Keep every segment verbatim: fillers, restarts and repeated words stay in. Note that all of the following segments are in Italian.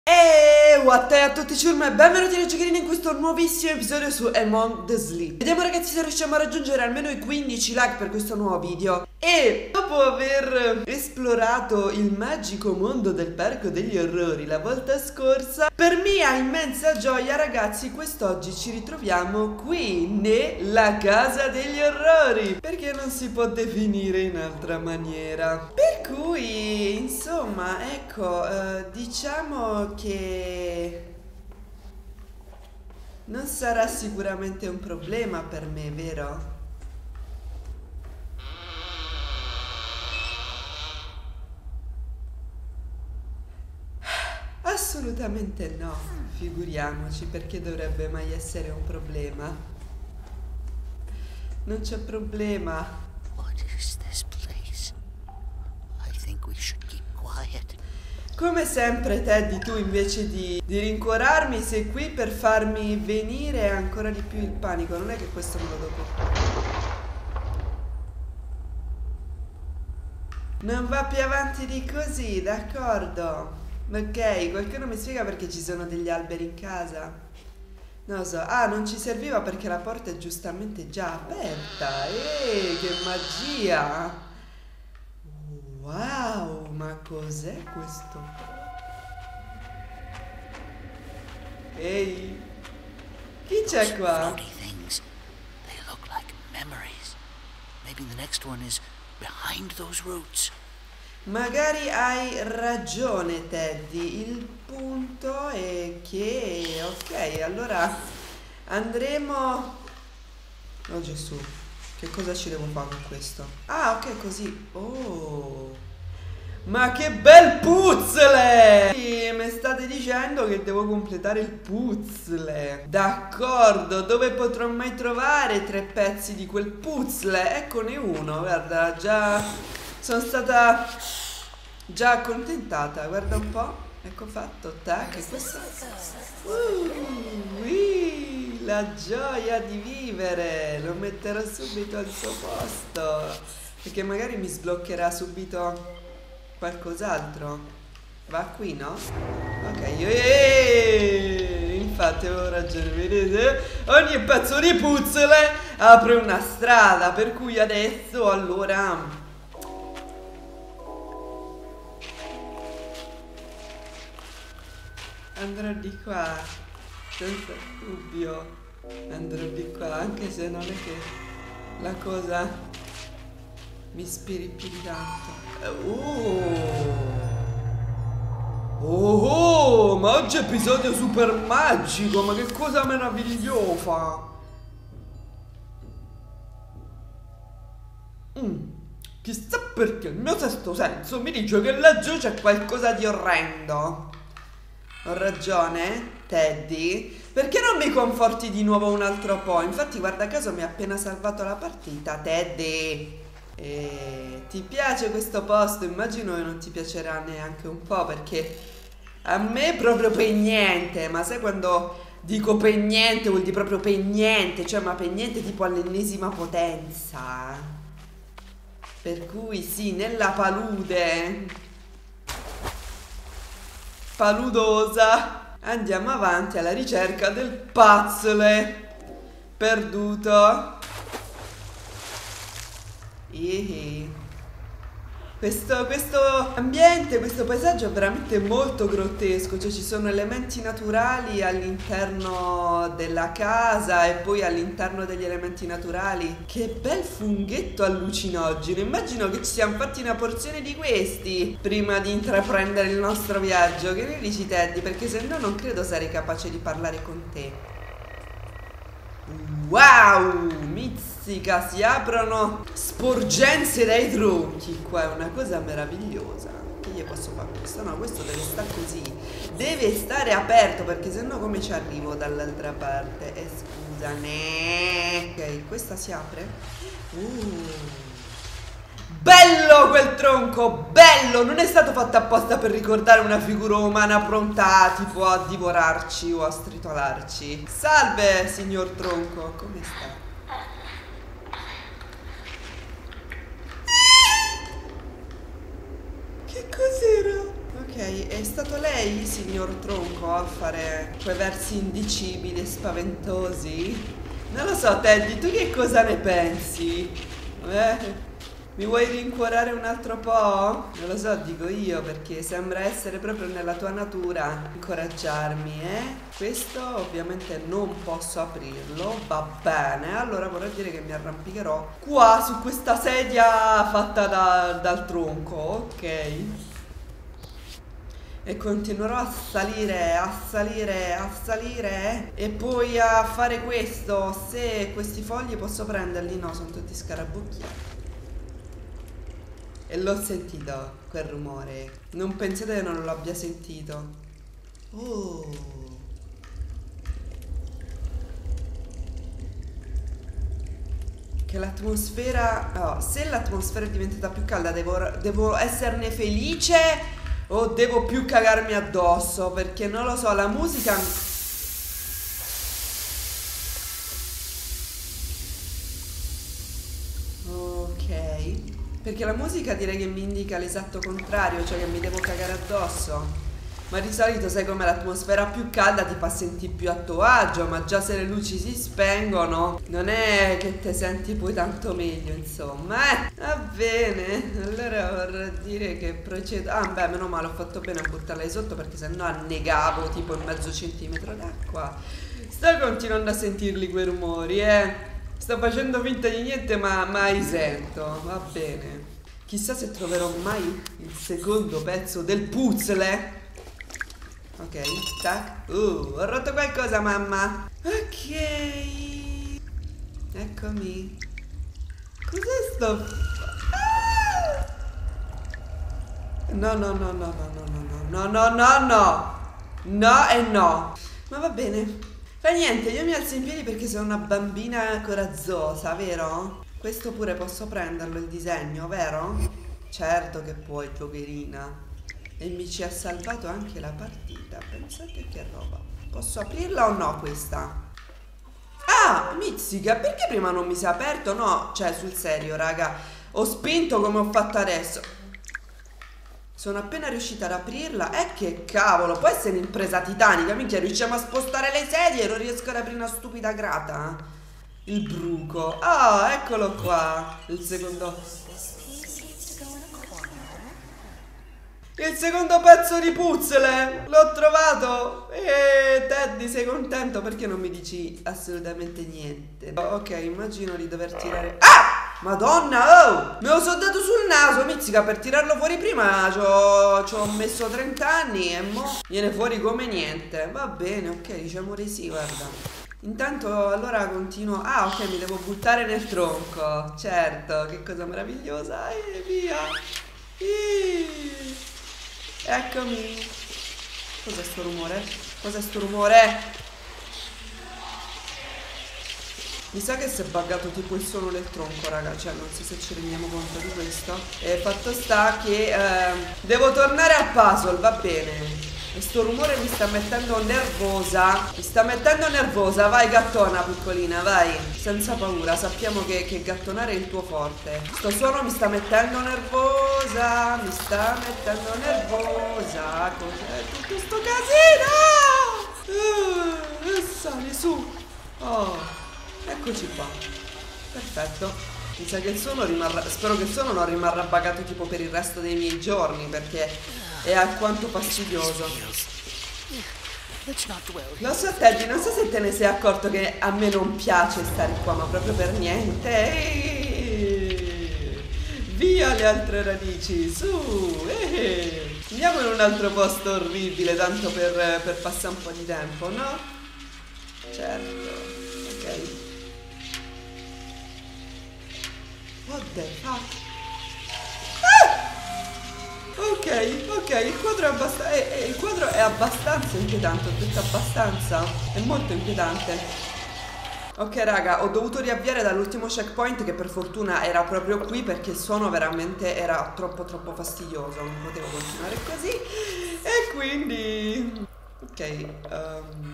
E what a tutti ciurma e benvenuti nei giochini in questo nuovissimo episodio su Among the Sleep. Vediamo ragazzi se riusciamo a raggiungere almeno i quindici like per questo nuovo video. E dopo aver esplorato il magico mondo del parco degli orrori la volta scorsa, per mia immensa gioia ragazzi quest'oggi ci ritroviamo qui nella casa degli orrori, perché non si può definire in altra maniera. Per cui insomma ecco eh, diciamo che non sarà sicuramente un problema per me, vero? Assolutamente no, figuriamoci, perché dovrebbe mai essere un problema. Non c'è problema. What is this place? I think we should keep quiet. Come sempre Teddy, tu invece di, di rincuorarmi sei qui per farmi venire ancora di più il panico. Non è che questo me lo dopo. Non va più avanti di così, d'accordo? Ok, qualcuno mi spiega perché ci sono degli alberi in casa? Non lo so. Ah, non ci serviva perché la porta è giustamente già aperta. Ehi, che magia! Wow, ma cos'è questo? Ehi, chi c'è qua? Floaty things. They look like memories. Maybe the next one is behind those roots. Magari hai ragione Teddy, il punto è che... ok, allora andremo... oh Gesù, che cosa ci devo fare con questo? Ah, ok, così. Oh, ma che bel puzzle! Sì, mi state dicendo che devo completare il puzzle. D'accordo, dove potrò mai trovare tre pezzi di quel puzzle? Eccone uno, guarda, già... sono stata già accontentata, guarda un po', ecco fatto, tac, e questo... Uh, ui, la gioia di vivere, lo metterò subito al suo posto, perché magari mi sbloccherà subito qualcos'altro. Va qui, no? Ok, eeeh, infatti avevo ragione, vedete? Ogni pezzo di puzzle apre una strada, per cui adesso allora... andrò di qua, senza dubbio, andrò di qua, anche se non è che la cosa mi ispiri più di tanto. Oh, oh, oh, ma oggi è episodio super magico, ma che cosa meravigliosa! Mm. Chissà perché il mio sesto senso mi dice che laggiù c'è qualcosa di orrendo. Ho ragione, Teddy? Perché non mi conforti di nuovo un altro po'? Infatti, guarda caso, mi ha appena salvato la partita, Teddy. E ti piace questo posto? Immagino che non ti piacerà neanche un po', perché a me proprio per niente. Ma sai quando dico per niente vuol dire proprio per niente? Cioè, ma per niente tipo all'ennesima potenza. Per cui sì, nella palude paludosa andiamo avanti alla ricerca del puzzle perduto. Ehi. Questo, questo ambiente, questo paesaggio è veramente molto grottesco, cioè ci sono elementi naturali all'interno della casa e poi all'interno degli elementi naturali. Che bel funghetto allucinogeno, immagino che ci siamo fatti una porzione di questi prima di intraprendere il nostro viaggio. Che ne dici Teddy? Perché se no non credo sarei capace di parlare con te. Wow, mizzica, si aprono sporgenze dai tronchi. Qua è una cosa meravigliosa. Che gli posso fare questo? No, questo deve stare così. Deve stare aperto, perché sennò come ci arrivo dall'altra parte? Eh, scusami. Ok, questa si apre. Uh. Bello quel tronco, bello! Non è stato fatto apposta per ricordare una figura umana pronta tipo a divorarci o a stritolarci. Salve, signor tronco, come sta? Che cos'era? Ok, è stato lei, signor Tronco, a fare quei versi indicibili e spaventosi? Non lo so, Teddy, tu che cosa ne pensi? Eh? Mi vuoi rincuorare un altro po'? Non lo so, dico io, perché sembra essere proprio nella tua natura incoraggiarmi, eh? Questo ovviamente non posso aprirlo, va bene. Allora vorrei dire che mi arrampicherò qua su questa sedia fatta da, dal tronco, ok? E continuerò a salire, a salire, a salire e poi a fare questo. Se questi fogli posso prenderli? No, sono tutti scarabocchiati. E l'ho sentito, quel rumore. Non pensate che non lo abbia sentito. Oh. Che l'atmosfera... Oh, se l'atmosfera è diventata più calda, devo, devo esserne felice o devo più cagarmi addosso? Perché non lo so, la musica... Ok. Perché la musica direi che mi indica l'esatto contrario, cioè che mi devo cagare addosso. Ma di solito sai come l'atmosfera più calda ti fa sentire più a tuo agio, ma già se le luci si spengono non è che te senti poi tanto meglio, insomma. Eh, va bene, allora vorrei dire che procedo... Ah beh, meno male, ho fatto bene a buttarla di sotto perché sennò annegavo tipo in mezzo centimetro d'acqua. Sto continuando a sentirli quei rumori, eh. Sto facendo finta di niente ma mai sento, va bene. Chissà se troverò mai il secondo pezzo del puzzle. Ok, tac. Uh, ho rotto qualcosa, mamma. Ok. Eccomi. Cos'è sto... Ah! No, no, no, no, no, no, no, no, no, no, no. No e no. Ma va bene. Fa niente, io mi alzo in piedi perché sono una bambina coraggiosa, vero? Questo pure posso prenderlo, il disegno, vero? Certo che puoi, giocherina. E mi ci ha salvato anche la partita. Pensate che roba. Posso aprirla o no questa? Ah, mizzica, perché prima non mi si è aperto? No, cioè sul serio, raga. Ho spinto come ho fatto adesso. Sono appena riuscita ad aprirla. E eh, che cavolo, può essere un'impresa titanica. Minchia, riusciamo a spostare le sedie e non riesco ad aprire una stupida grata. Il bruco. Ah, eccolo qua. Il secondo... Il secondo pezzo di puzzle. L'ho trovato. E Teddy, sei contento? Perché non mi dici assolutamente niente? Ok, immagino di dover tirare... Ah! Madonna, oh! Me lo sono dato sul naso, mizzica, per tirarlo fuori prima ci ho messo trenta anni e mo viene fuori come niente. Va bene, ok, diciamo di sì, guarda. Intanto allora continuo... Ah, ok, mi devo buttare nel tronco. Certo, che cosa meravigliosa. E via. Eeeh. Eccomi. Cos'è sto rumore? Cos'è sto rumore? Mi sa che si è buggato tipo il suono del tronco, raga. Cioè non so se ci rendiamo conto di questo. E fatto sta che eh, devo tornare al puzzle, va bene. Questo rumore mi sta mettendo nervosa. Mi sta mettendo nervosa. Vai gattona piccolina, vai. Senza paura, sappiamo che, che gattonare è il tuo forte. Sto suono mi sta mettendo nervosa. Mi sta mettendo nervosa. Cos'è tutto sto casino? Uh, sali su. Oh, eccoci qua. Perfetto. Mi sa che il suono rimarrà... Spero che il suono non rimarrà buggato tipo per il resto dei miei giorni, perché è alquanto fastidioso. Lo so, Teddy, non so se te ne sei accorto che a me non piace stare qua, ma proprio per niente. Eeeh. Via le altre radici, su. Eeeh. Andiamo in un altro posto orribile, tanto per, per passare un po' di tempo, no? Certo. Ok. What the fuck? Ah! Ok, ok, il quadro è abbastanza. Il quadro è abbastanza inquietante, ho detto abbastanza. È molto inquietante. Ok, raga, ho dovuto riavviare dall'ultimo checkpoint, che per fortuna era proprio qui, perché il suono veramente era troppo troppo fastidioso. Non potevo continuare così. E quindi. Ok. Um...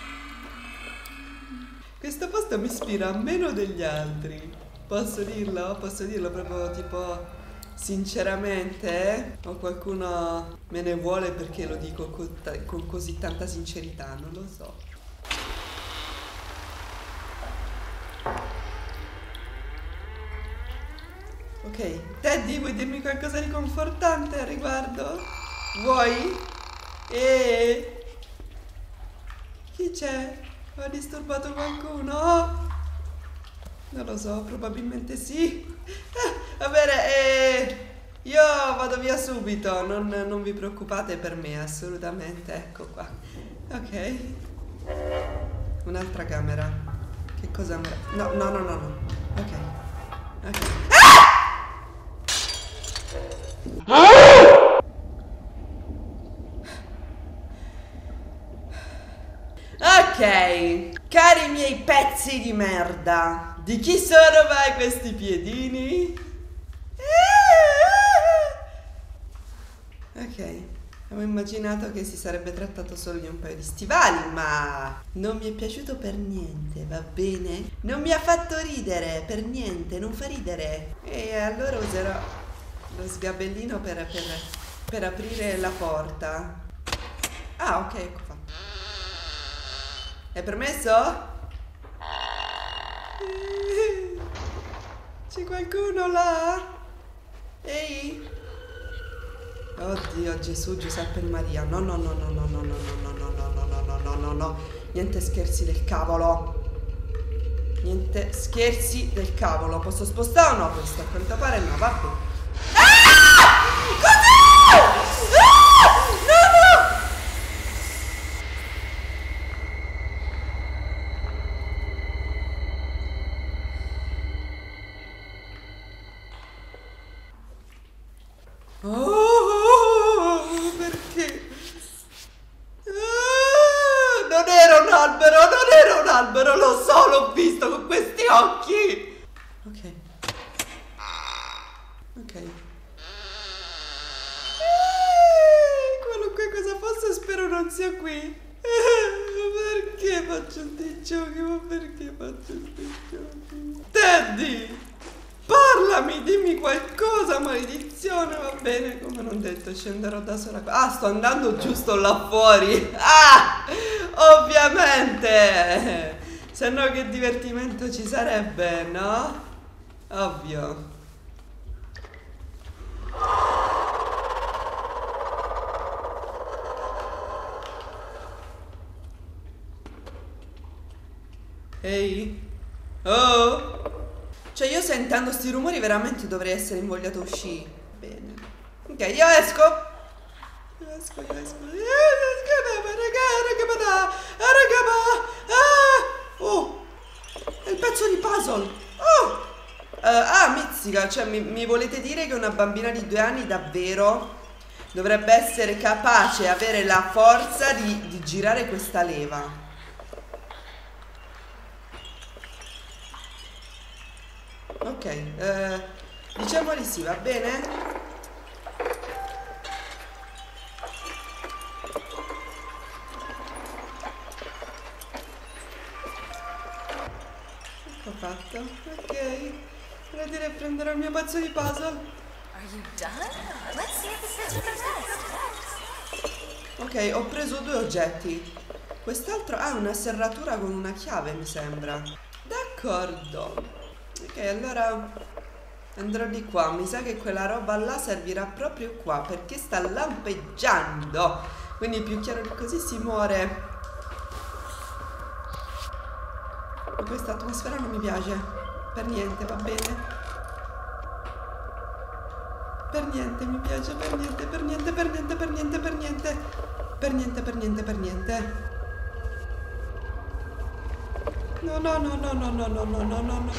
Questo posto mi ispira meno degli altri. Posso dirlo? Posso dirlo proprio tipo sinceramente, o qualcuno me ne vuole perché lo dico con, con così tanta sincerità, non lo so. Ok, Teddy, vuoi dirmi qualcosa di confortante al riguardo? Vuoi? E chi c'è? Ho disturbato qualcuno? Non lo so, probabilmente sì. Eh, va bene, eh, io vado via subito, non, non vi preoccupate per me, assolutamente. Ecco qua. Ok. Un'altra camera. Che cosa andrà? No, no, no, no, no. Ok. Ok. Ah! Ok. Cari miei pezzi di merda, di chi sono mai questi piedini? Ok, avevo immaginato che si sarebbe trattato solo di un paio di stivali, ma non mi è piaciuto per niente, va bene? Non mi ha fatto ridere, per niente, non fa ridere. E allora userò lo sgabellino per, per, per aprire la porta. Ah, ok, ecco fatto. È permesso? C'è qualcuno là? Ehi? Oddio, Gesù, Giuseppe e Maria. No, no, no, no, no, no, no, no, no, no, no, no, no, no, no, no. Niente scherzi del cavolo. Niente scherzi del cavolo. Posso spostare o no questo? A quanto pare no, va bene. Ah! Cos'è? Ah! No, no! Oh, perché? Ah, non era un albero, non era un albero, lo so, l'ho visto con questi occhi. Ok. Ok. Eh, qualunque cosa fosse, spero non sia qui. Eh, perché faccio sti giochi? Ma perché faccio sti giochi? Teddy! Parlami, dimmi qualcosa, maledizione, va bene, come non detto, scenderò da sola qua. Ah, sto andando giusto là fuori. Ah, ovviamente. Se no che divertimento ci sarebbe, no? Ovvio. Ehi? Oh? Cioè io sentendo sti rumori veramente dovrei essere invogliato a uscire. Bene. Ok, io esco. Io esco, io esco. Oh, è il pezzo di puzzle. Oh. Uh, ah, mizzica, cioè mi, mi volete dire che una bambina di due anni davvero dovrebbe essere capace, avere la forza di, di girare questa leva? Ok, eh, diciamo di sì, va bene? Ecco fatto, ok. Vorrei dire prenderò il mio pezzo di puzzle. Are you done? Let's see if it fits the test. Ok, ho preso due oggetti. Quest'altro ha una serratura con una chiave, mi sembra. D'accordo. Ok, allora andrò di qua. Mi sa che quella roba là servirà proprio qua, perché sta lampeggiando. Quindi più chiaro di così si muore. Ma questa atmosfera non mi piace. Per niente, va bene? Per niente mi piace, per niente, per niente, per niente, per niente, per niente. Per niente, per niente, per niente. No, no, no, no, no, no, no, no, no, no.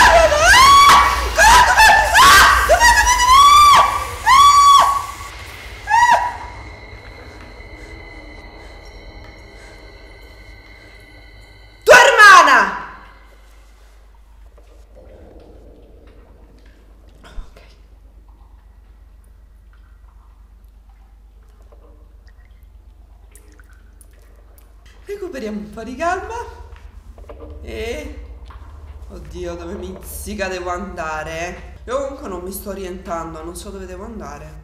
Tua hermana! Ok. Recuperiamo un po' di calma. E... oddio, dove mizzica devo andare? Io comunque non mi sto orientando, non so dove devo andare.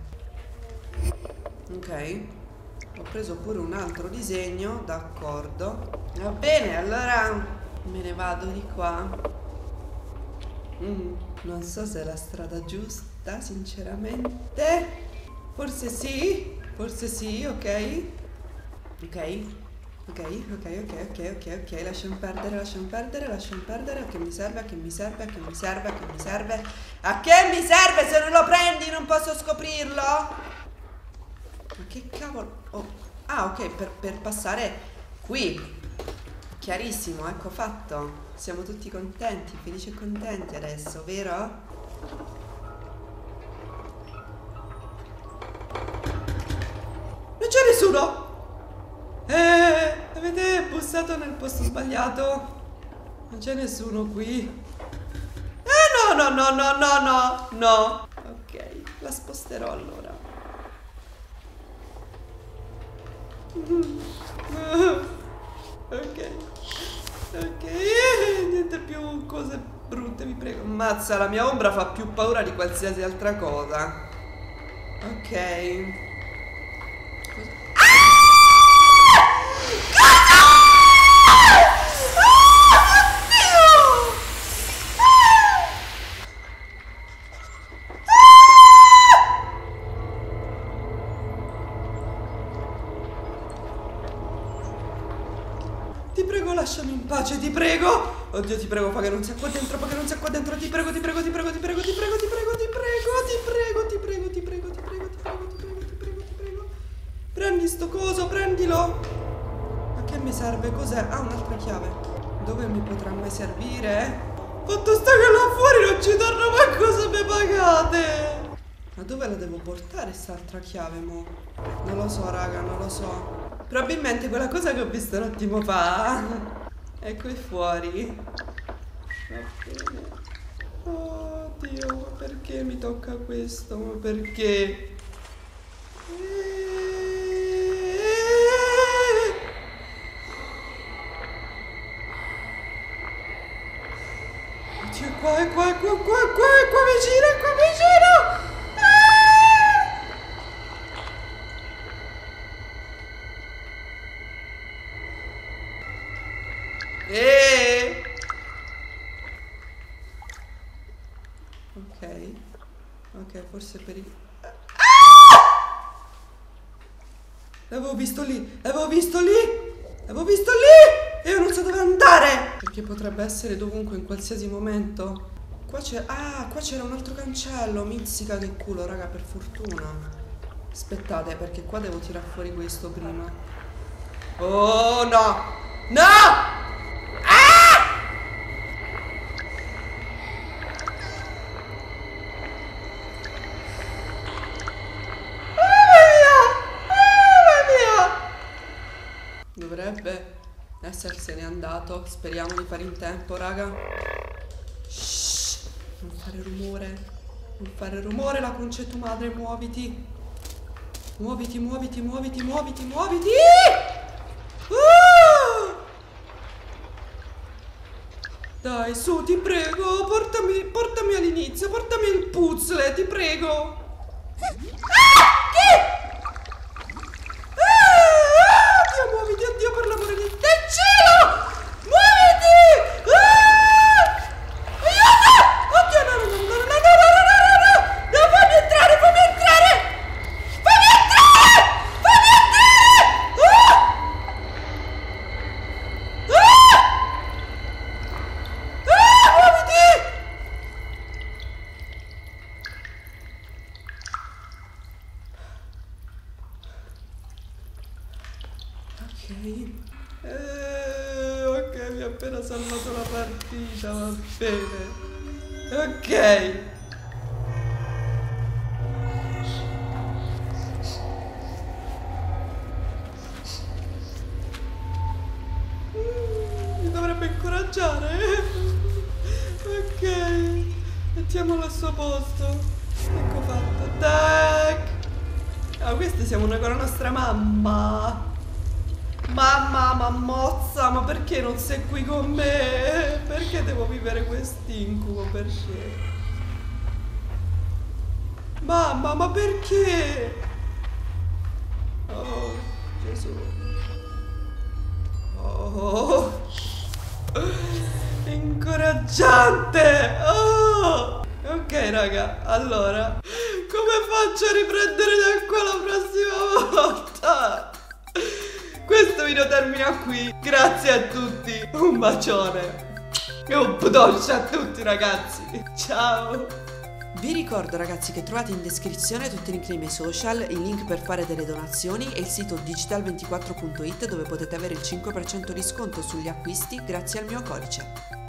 Ok. Ho preso pure un altro disegno, d'accordo. Va bene, allora me ne vado di qua. Mm, non so se è la strada giusta, sinceramente. Forse sì, forse sì, ok. Ok, ok, ok, ok, ok, ok, ok, lasciamo perdere, lasciamo perdere, lasciamo perdere. A che mi serve, a che mi serve, a che mi serve, a che mi serve. A che mi serve? Se non lo prendi non posso scoprirlo? Ma che cavolo? Oh. Ah, ok, per, per passare qui. Chiarissimo, ecco fatto. Siamo tutti contenti, felici e contenti adesso, vero? Non c'è nessuno! Eh, avete bussato nel posto sbagliato? Non c'è nessuno qui. Eh, no, no, no, no, no, no, no. Ok, la sposterò allora. Ok, ok, niente più cose brutte, vi prego. Mazza, la mia ombra fa più paura di qualsiasi altra cosa. Ok. Ti prego, lasciami in pace, ti prego. Oddio, ti prego, fa che non sia qua dentro, fa che non sia qua dentro. Ti prego, ti prego, ti prego, ti prego, ti prego, ti prego, ti prego, ti prego, ti prego, ti prego, ti prego, ti prego, ti prego, ti prego, ti prego. Prendi sto coso, prendilo. A che mi serve? Cos'è? Ah, un'altra chiave. Dove mi potrà mai servire? Fatto sta che là fuori non ci torno manco se mi pagate. Ma dove la devo portare quest'altra chiave, mo? Non lo so, raga, non lo so. Probabilmente quella cosa che ho visto un attimo fa è qui fuori. Va bene. Oh Dio, ma perché mi tocca questo? Ma perché? Oddio, è qua, è qua, è qua, è qua, è qua, è qua vicino, è qua vicino! Eh. Ok. Ok, forse per il... Ah! L'avevo visto lì, l'avevo visto lì, l'avevo visto lì! E io non so dove andare! Perché potrebbe essere dovunque, in qualsiasi momento. Qua c'è... Ah, qua c'era un altro cancello. Mizzica che culo, raga, per fortuna. Aspettate, perché qua devo tirare fuori questo prima. Oh, no! No! Dovrebbe essersene andato. Speriamo di fare in tempo, raga. Shh, non fare rumore. Non fare rumore, la concetto madre, muoviti. Muoviti, muoviti, muoviti, muoviti, muoviti. Uh! Dai, su, ti prego, portami, portami all'inizio, portami il puzzle, ti prego. Ah! Chi? Muoviti, oddio, per l'amore del cielo! Muoviti! Ah! Aiuto! Oddio, no, no, no, no, no, no, no, no, no, no, no! No, fammi entrare, fammi entrare! Fammi entrare! Fammi entrare! Ah! Ah! Ah, muoviti! Ok, eh, ok, mi ha appena salvato la partita, va bene. Ok. Mm, mi dovrebbe incoraggiare. Ok, mettiamolo al suo posto. Ecco fatto. Tac. Ah, questi siamo noi con la nostra mamma. Mamma, mammozza, ma perché non sei qui con me? Perché devo vivere quest'incubo? Perché? Mamma, ma perché? Oh, Gesù. Oh, incoraggiante. Oh. Ok raga, allora come faccio a riprendere da qua la prossima volta? Questo video termina qui. Grazie a tutti, un bacione e un pudoscio a tutti ragazzi. Ciao. Vi ricordo ragazzi che trovate in descrizione tutti i link nei miei social, il link per fare delle donazioni e il sito digital ventiquattro punto it dove potete avere il cinque per cento di sconto sugli acquisti grazie al mio codice.